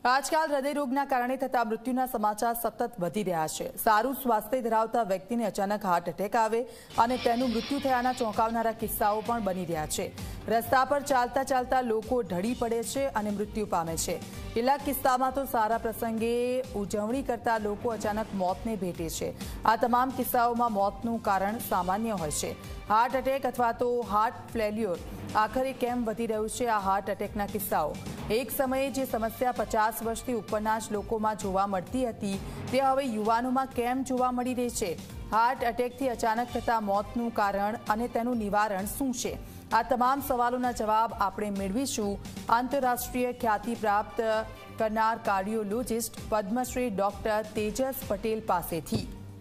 આજકાલ હૃદયરોગના કારણે થતા મૃત્યુના સમાચાર સતત વધી રહ્યા છે। સારું સ્વાસ્થ્ય ધરાવતા વ્યક્તિને અચાનક હાર્ટ એટેક આવે અને તેનું મૃત્યુ થયાના ચોંકાવનારા કિસ્સાઓ પણ બની રહ્યા છે। રસ્તા પર ચાલતા ચાલતા લોકો ઢળી પડે છે અને મૃત્યુ પામે છે। કેટલાક કિસ્સામાં તો સારા પ્રસંગે ઉજવણી કરતા લોકો અચાનક મોતને ભેટે છે। આ તમામ કિસ્સાઓમાં મોતનું કારણ સામાન્ય હોય છે। હાર્ટ એટેક અથવા તો હાર્ટ ફેલ્યોર આખરે કેમ વધી રહ્યું છે આ હાર્ટ એટેકના કિસ્સાઓ? એક સમયે જે સમસ્યા 50 વર્ષથી ઉપરના જ લોકોમાં જોવા મળતી હતી તે હવે યુવાનોમાં કેમ જોવા મળી રહી છે? હાર્ટ એટેકથી અચાનક થતા મોતનું કારણ અને તેનું નિવારણ શું છે? આ તમામ સવાલોના જવાબ આપણે મેળવીશું આંતરરાષ્ટ્રીય ખ્યાતિ પ્રાપ્ત કરનાર કાર્ડિયોલોજિસ્ટ પદ્મશ્રી ડોક્ટર તેજસ પટેલ પાસેથી।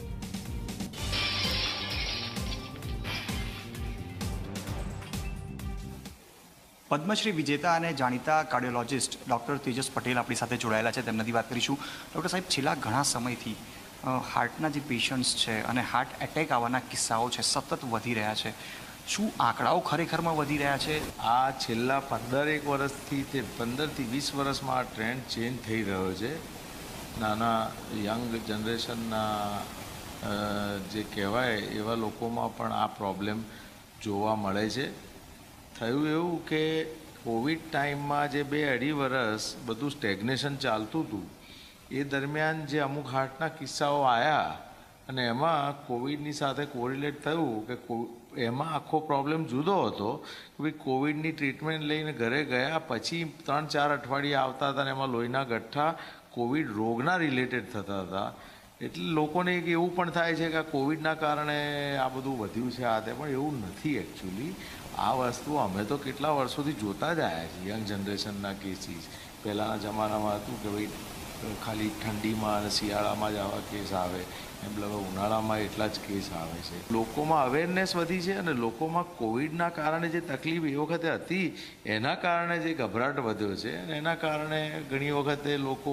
પદ્મશ્રી વિજેતા અને જાણીતા કાર્ડિયોલોજિસ્ટ ડૉક્ટર તેજસ પટેલ આપણી સાથે જોડાયેલા છે। તેમનાથી વાત કરીશું। ડૉક્ટર સાહેબ, છેલ્લા ઘણા સમયથી હાર્ટના જે પેશન્ટ્સ છે અને હાર્ટ એટેક આવવાના કિસ્સાઓ છે સતત વધી રહ્યા છે। શું આંકડાઓ ખરેખરમાં વધી રહ્યા છે? આ છેલ્લા 15 વર્ષથી તે 15 થી 20 વર્ષમાં આ ટ્રેન્ડ ચેન્જ થઈ રહ્યો છે। નાના યંગ જનરેશનના જે કહેવાય એવા લોકોમાં પણ આ પ્રોબ્લેમ જોવા મળે છે। થયું એવું કે કોવિડ ટાઈમમાં જે 2-2.5 વર્ષ બધું સ્ટેગ્નેશન ચાલતું હતું એ દરમિયાન જે અમુક હાર્ટના કિસ્સાઓ આવ્યા અને એમાં કોવિડની સાથે કોરિલેટ થયું કે એમાં આખો પ્રોબ્લેમ જુદો હતો કે ભાઈ કોવિડની ટ્રીટમેન્ટ લઈને ઘરે ગયા પછી 3-4 અઠવાડિયા આવતા હતા અને એમાં લોહીના ગઠ્ઠા કોવિડ રોગના રિલેટેડ થતા હતા। એટલે લોકોને એક એવું પણ થાય છે કે આ કોવિડના કારણે આ બધું વધ્યું છે આ તે, પણ એવું નથી એકચ્યુઅલી। આ વસ્તુ અમે તો કેટલા વર્ષોથી જોતા જ આવ્યા છીએ। યંગ જનરેશનના કેસીસ પહેલાંના જમાનામાં હતું કે ભાઈ ખાલી ઠંડીમાં અને શિયાળામાં જ આવા કેસ આવે, એમ હવે ઉનાળામાં એટલા જ કેસ આવે છે। લોકોમાં અવેરનેસ વધી છે અને લોકોમાં કોવિડના કારણે જે તકલીફ એ વખતે હતી એના કારણે જે ગભરાટ વધ્યો છે અને એના કારણે ઘણી વખતે લોકો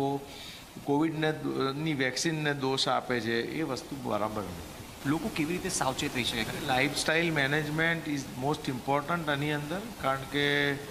કોવિડની વેક્સિનને દોષ આપે છે। એ વસ્તુ બરાબર નથી। લોકો કેવી રીતે સાવચેત રહી શકે? Lifestyle management is most important આની અંદર, કારણ કે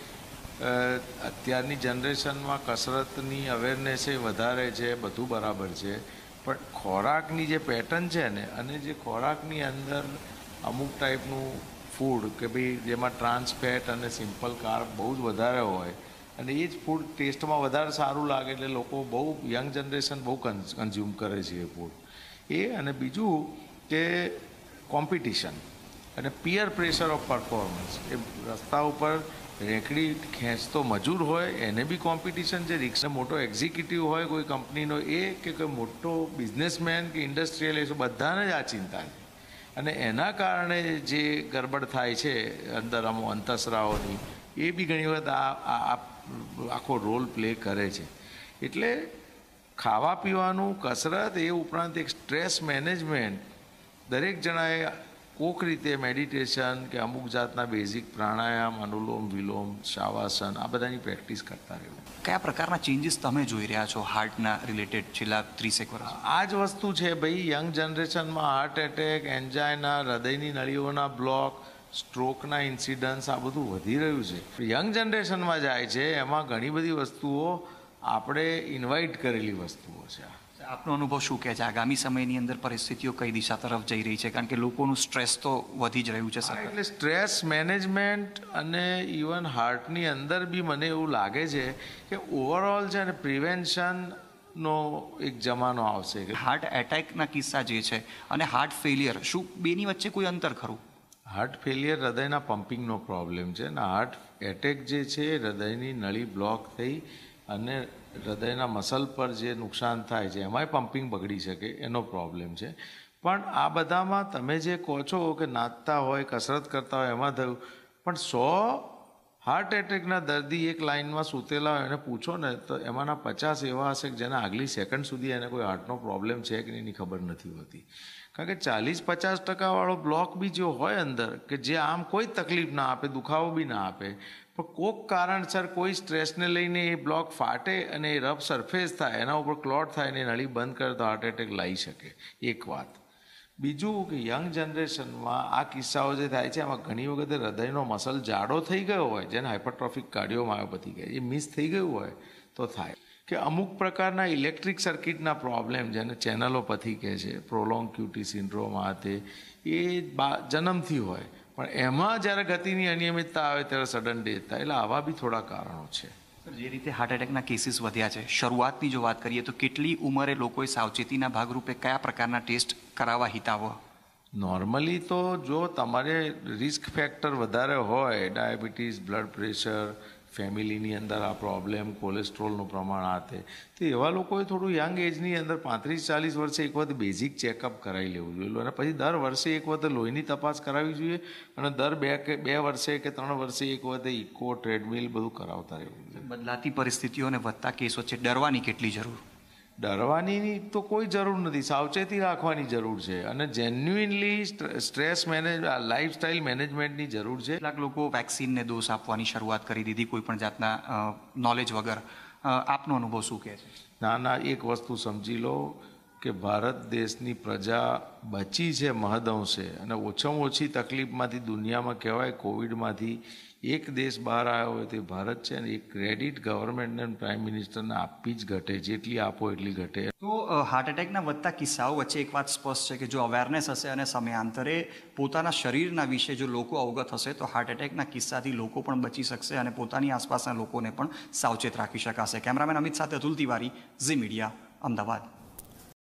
અત્યારની જનરેશનમાં કસરતની અવેરનેસ એ વધારે છે, બધું બરાબર છે, પણ ખોરાકની જે પેટર્ન છે ને અને જે ખોરાકની અંદર અમુક ટાઈપનું ફૂડ કે ભાઈ જેમાં ટ્રાન્સ ફેટ અને સિમ્પલ કાર્બ બહુ જ વધારે હોય અને એ જ ફૂડ ટેસ્ટમાં વધારે સારું લાગે એટલે લોકો બહુ યંગ જનરેશન બહુ કન્ઝ્યુમ કરે છે એ ફૂડ એ। અને બીજું કે કોમ્પિટિશન અને પિયર પ્રેશર ઓફ પરફોર્મન્સ, એ રસ્તા ઉપર રેકડી ખેંચતો મજૂર હોય એને બી કોમ્પિટિશન છે, રિક્ષા મોટો એક્ઝિક્યુટિવ હોય કોઈ કંપનીનો એ કે કોઈ મોટો બિઝનેસમેન કે ઇન્ડસ્ટ્રીયલિસ્ટ, બધાને જ આ ચિંતા છે અને એના કારણે જે ગરબડ થાય છે અંદર અમુક અંતસ્રાવોની એ બી ઘણી વખત આખો રોલ પ્લે કરે છે। એટલે ખાવા પીવાનું, કસરત, એ ઉપરાંત એક સ્ટ્રેસ મેનેજમેન્ટ, દરેક જણાએ કોઈક રીતે મેડિટેશન કે અમુક જાતના બેઝિક પ્રાણાયામ, અનુલોમ વિલોમ, શાવાસન, આ બધાની પ્રેક્ટિસ કરતા રહેવું। કયા પ્રકારના ચેન્જીસ તમે જોઈ રહ્યા છો હાર્ટના રિલેટેડ છેલ્લા 30 વર્ષ? આ જ વસ્તુ છે ભાઈ, યંગ જનરેશનમાં હાર્ટ એટેક, એન્જાઇના, હૃદયની નળીઓના બ્લોક, સ્ટ્રોકના ઇન્સિડન્સ આ બધું વધી રહ્યું છે। યંગ જનરેશનમાં જાય છે એમાં ઘણી બધી વસ્તુઓ આપણે ઇન્વાઇટ કરેલી વસ્તુઓ છે। આપનો અનુભવ શું કહે છે? આગામી સમયની અંદર પરિસ્થિતિઓ કઈ દિશા તરફ જઈ રહી છે? કારણ કે લોકોનું સ્ટ્રેસ તો વધી જ રહ્યું છે સર। એટલે સ્ટ્રેસ મેનેજમેન્ટ અને ઇવન હાર્ટની અંદર બી મને એવું લાગે છે કે ઓવરઓલ છે ને પ્રિવેન્શનનો એક જમાનો આવશે। હાર્ટ એટેકના કિસ્સા જે છે અને હાર્ટ ફેલિયર, શું બેની વચ્ચે કોઈ અંતર ખરું? હાર્ટ ફેલિયર હૃદયના પમ્પિંગનો પ્રોબ્લેમ છે અને હાર્ટ એટેક જે છે હૃદયની નળી બ્લોક થઈ અને હૃદયના મસલ પર જે નુકસાન થાય છે એમાંય પમ્પિંગ બગડી શકે એનો પ્રોબ્લેમ છે। પણ આ બધામાં તમે જે કહો છો કે નાચતા હોય, કસરત કરતા હોય એમાં થયું, પણ 100 હાર્ટ એટેકના દર્દી એક લાઇનમાં સૂતેલા હોય એને પૂછો ને તો એમાંના 50 એવા હશે કે જેના આગલી સેકન્ડ સુધી એને કોઈ હાર્ટનો પ્રોબ્લેમ છે કે એની ખબર નથી હોતી। કારણ કે 40-50% વાળો બ્લોક બી જો હોય અંદર કે જે આમ કોઈ તકલીફ ના આપે, દુખાવો બી ના આપે, પણ કોઈક કારણસર કોઈ સ્ટ્રેસને લઈને એ બ્લોક ફાટે અને એ રફ સરફેસ થાય, એના ઉપર ક્લોટ થાય અને નળી બંધ કરે તો હાર્ટ એટેક લાવી શકે। એક વાત। બીજું કે યંગ જનરેશનમાં આ કિસ્સાઓ જે થાય છે એમાં ઘણી વખતે હૃદયનો મસલ જાડો થઈ ગયો હોય, જેને હાઇપરટ્રોફિક કાર્ડિયોમાયોપેથી કહે, એ મિસ થઈ ગયું હોય તો થાય। કે અમુક પ્રકારના ઇલેક્ટ્રિક સર્કિટના પ્રોબ્લેમ, જેને ચેનલોપથી કહે છે, પ્રોલોંગ ક્યુટી સિન્ડ્રોમ, આ તે એ જન્મથી હોય, પણ એમાં જ્યારે ગતિની અનિયમિતતા આવે ત્યારે સડન ડેથ થાય. એટલે આવા બી થોડા કારણો છે. જે રીતે હાર્ટ એટેકના કેસીસ વધ્યા છે, શરૂઆતની જો વાત કરીએ તો કેટલી ઉંમરે લોકોએ સાવચેતીના ભાગરૂપે કયા પ્રકારના ટેસ્ટ કરાવવા હિતાવહ? નોર્મલી તો જો તમારે રિસ્ક ફેક્ટર વધારે હોય, ડાયાબિટીસ, બ્લડ પ્રેશર, ફેમિલીની અંદર આ પ્રોબ્લેમ, કોલેસ્ટ્રોલનું પ્રમાણ, આ તે, તો એવા લોકોએ થોડું યંગ એજની અંદર 35-40 વર્ષે એક વખત બેઝિક ચેકઅપ કરાવી લેવું જોઈએ, અને પછી દર વર્ષે એક વખત લોહીની તપાસ કરાવવી જોઈએ, અને દર બે વર્ષે કે 3 વર્ષે એક વખત ઇકો, ટ્રેડમિલ બધું કરાવતા રહેવું જોઈએ. બદલાતી પરિસ્થિતિઓ અને વધતા કેસ વચ્ચે ડરવાની કેટલી જરૂર? ડરવાની તો કોઈ જરૂર નથી, સાવચેતી રાખવાની જરૂર છે, અને જેન્યુઇનલી સ્ટ્રેસ લાઇફસ્ટાઇલ મેનેજમેન્ટની જરૂર છે. કેટલાક લોકો વેક્સિનને દોષ આપવાની શરૂઆત કરી દીધી કોઈ પણ જાતના નોલેજ વગર. આપનો અનુભવ શું કહે છે? ના, એક વસ્તુ સમજી લો કે ભારત દેશની પ્રજા બચી છે મહદઅંશે, અને ઓછામાં ઓછી તકલીફમાંથી દુનિયામાં કહેવાય કોવિડમાંથી એક દેશ બહાર આવ્યો હોય તો ભારત છે, અને એ ક્રેડિટ ગવર્મેન્ટને પ્રાઇમ મિનિસ્ટરને આપવી જ ઘટે, જેટલી આપો એટલી ઘટે. તો હાર્ટ એટેકના વધતા કિસ્સાઓ વચ્ચે એક વાત સ્પષ્ટ છે કે જો અવેરનેસ હશે અને સમયાંતરે પોતાના શરીરના વિશે જો લોકો અવગત હશે તો હાર્ટ એટેકના કિસ્સાથી લોકો પણ બચી શકશે અને પોતાની આસપાસના લોકોને પણ સાવચેત રાખી શકાશે. કેમેરામેન અમિત સાથે અતુલ તિવારી, ઝી મીડિયા, અમદાવાદ.